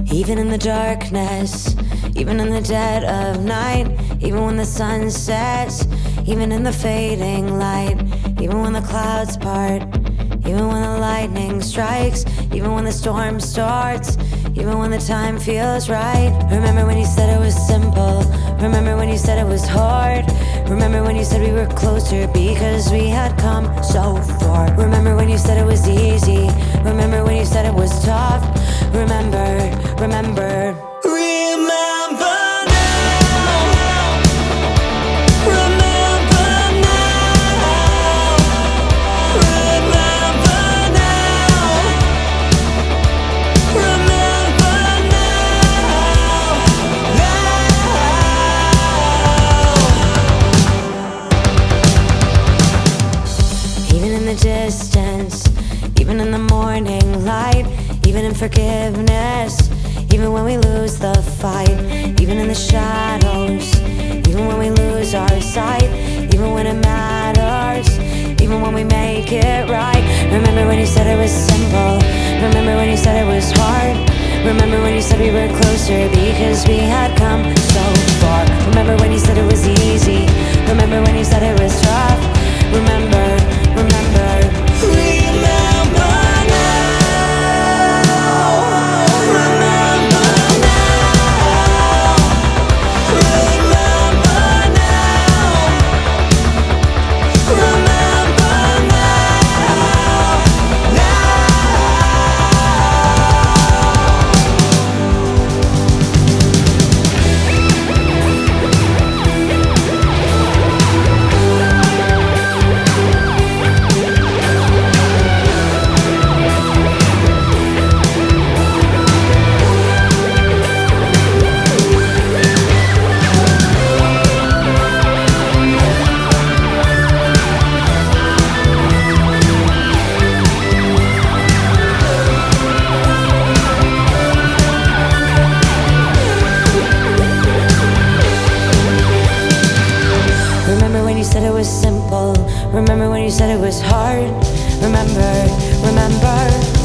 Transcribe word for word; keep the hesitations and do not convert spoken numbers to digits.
Even in the darkness, even in the dead of night, even when the sun sets, even in the fading light, even when the clouds part, even when the lightning strikes, even when the storm starts, even when the time feels right. Remember when you said it was simple, remember when you said it was hard, remember when you said we were closer because we had come so far. Remember when you said it was easy, remember when you said it was tough, remember, remember. Remember now, remember now, remember now, remember now, now. Even in the distance, even in the morning light, even in forgiveness, even when we lose the fight, even in the shadows, even when we lose our sight, even when it matters, even when we make it right. Remember when you said it was simple, remember when you said it was hard, remember when you said we were closer because we had come so far. Remember when you said it was easy, remember when you said it was tough, remember, remember. Remember Remember when you said it was simple, remember when you said it was hard, remember, remember.